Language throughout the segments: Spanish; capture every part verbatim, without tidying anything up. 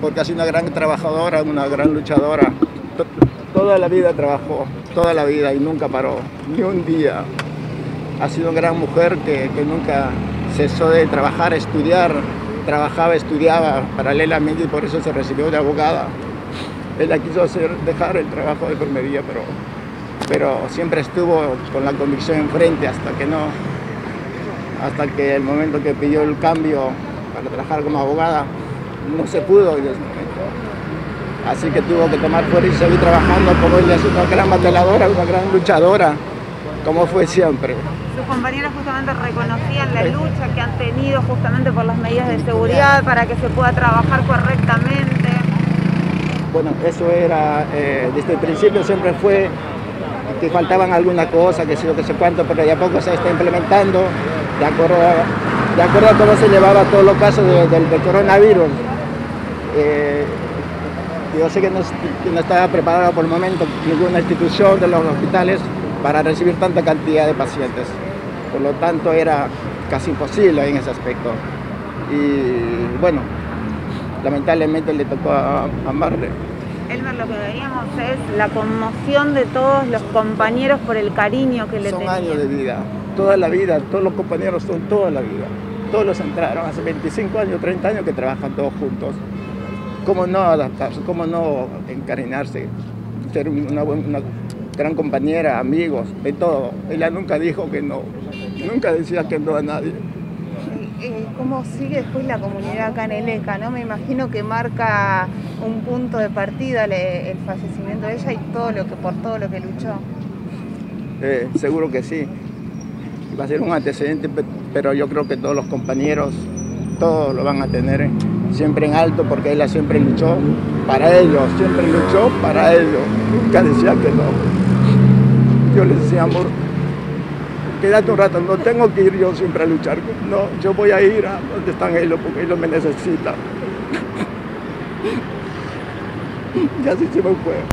porque ha sido una gran trabajadora, una gran luchadora. Toda la vida trabajó, toda la vida y nunca paró, ni un día. Ha sido una gran mujer que, que nunca cesó de trabajar, estudiar, trabajaba, estudiaba paralelamente y por eso se recibió de abogada. Ella quiso hacer, dejar el trabajo de enfermería, pero, pero siempre estuvo con la convicción enfrente hasta que no, hasta que el momento que pidió el cambio para trabajar como abogada, no se pudo en ese momento. Así que tuvo que tomar fuerza y seguir trabajando como ella es una gran batalladora, una gran luchadora, como fue siempre. Sus compañeros justamente reconocían la lucha que han tenido justamente por las medidas de seguridad para que se pueda trabajar correctamente. Bueno, eso era, eh, desde el principio siempre fue que faltaban alguna cosa, que sé yo, que sé cuánto, pero ya poco se está implementando, de acuerdo a, de acuerdo a cómo se llevaba todos los casos de, de, del coronavirus. Eh, yo sé que no, que no estaba preparada por el momento ninguna institución de los hospitales para recibir tanta cantidad de pacientes. Por lo tanto, era casi imposible en ese aspecto. Y bueno, lamentablemente le tocó a, a Marle. Elmer, lo que veíamos es la conmoción de todos los compañeros por el cariño que le son tenían. Son años de vida, toda la vida, todos los compañeros son toda la vida. Todos los entraron, hace veinticinco años, treinta años que trabajan todos juntos. ¿Cómo no adaptarse? ¿Cómo no encariñarse? Ser una, una gran compañera, amigos, de todo. Ella nunca dijo que no, nunca decía que no a nadie. ¿Cómo sigue después la comunidad acá en el E C A, ¿no? Me imagino que marca un punto de partida el fallecimiento de ella y todo lo que, por todo lo que luchó. Eh, seguro que sí. Va a ser un antecedente, pero yo creo que todos los compañeros, todos lo van a tener siempre en alto, porque ella siempre luchó para ellos, siempre luchó para ellos. Nunca decía que no. Yo les decía, amor, quédate un rato, no tengo que ir yo siempre a luchar. No, yo voy a ir a donde están ellos, porque ellos me necesitan. Y así se me fue.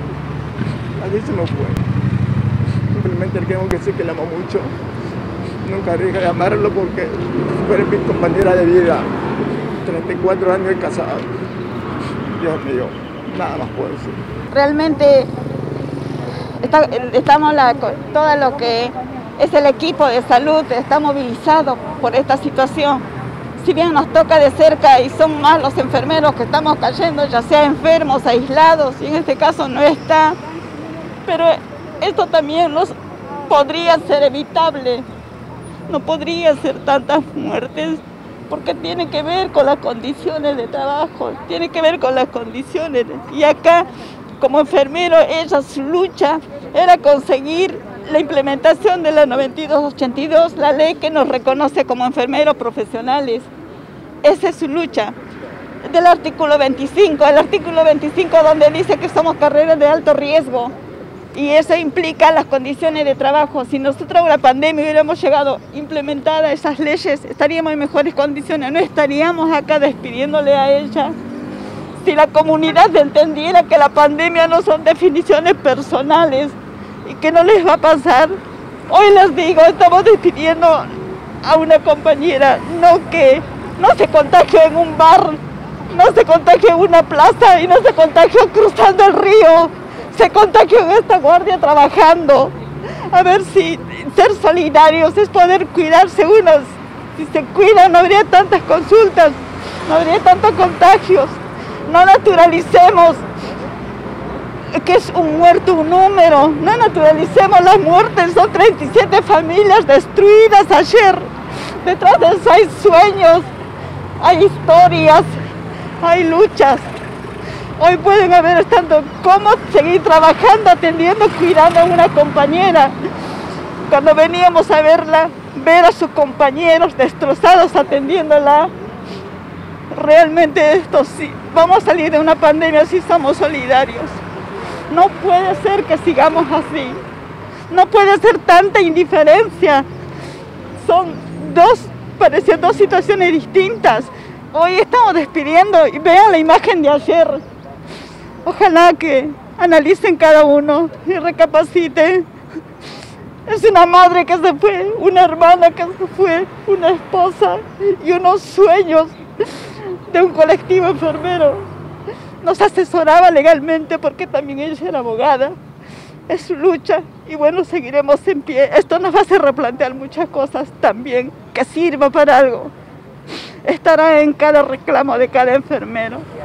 Así se me fue. Simplemente tengo que decir que la amo mucho. Nunca dejé de amarlo porque fue mi compañera de vida. treinta y cuatro años de casado. Dios mío, nada más puedo decir. Realmente está, estamos la, todo lo que es el equipo de salud está movilizado por esta situación. Si bien nos toca de cerca y son más los enfermeros que estamos cayendo, ya sea enfermos, aislados, y en este caso no está, pero esto también nos podría ser evitable, no podría ser tantas muertes, porque tiene que ver con las condiciones de trabajo, tiene que ver con las condiciones. Y acá, como enfermero, ella su lucha era conseguir la implementación de la noventa y dos ochenta y dos, la ley que nos reconoce como enfermeros profesionales. Esa es su lucha. Del artículo veinticinco, el artículo veinticinco donde dice que somos carreras de alto riesgo. Y eso implica las condiciones de trabajo. Si nosotros en la pandemia hubiéramos llegado implementadas esas leyes, estaríamos en mejores condiciones, no estaríamos acá despidiéndole a ella. Si la comunidad entendiera que la pandemia no son definiciones personales y que no les va a pasar, hoy les digo, estamos despidiendo a una compañera, no que no se contagió en un bar, no se contagió en una plaza y no se contagió cruzando el río. Se contagió en esta guardia trabajando. A ver si ser solidarios es poder cuidarse unos. Si se cuidan no habría tantas consultas, no habría tantos contagios. No naturalicemos que es un muerto un número. No naturalicemos las muertes. Son treinta y siete familias destruidas ayer. Detrás de eso hay sueños, hay historias, hay luchas. Hoy pueden haber estando cómo seguir trabajando, atendiendo, cuidando a una compañera. Cuando veníamos a verla, ver a sus compañeros destrozados atendiéndola. Realmente esto sí, vamos a salir de una pandemia si somos solidarios. No puede ser que sigamos así. No puede ser tanta indiferencia. Son dos, parecen dos situaciones distintas. Hoy estamos despidiendo y vean la imagen de ayer. Ojalá que analicen cada uno y recapaciten. Es una madre que se fue, una hermana que se fue, una esposa y unos sueños de un colectivo enfermero. nos asesoraba legalmente porque también ella era abogada. Es su lucha y bueno, seguiremos en pie. Esto nos va a hacer replantear muchas cosas también, que sirva para algo. Estará en cada reclamo de cada enfermero.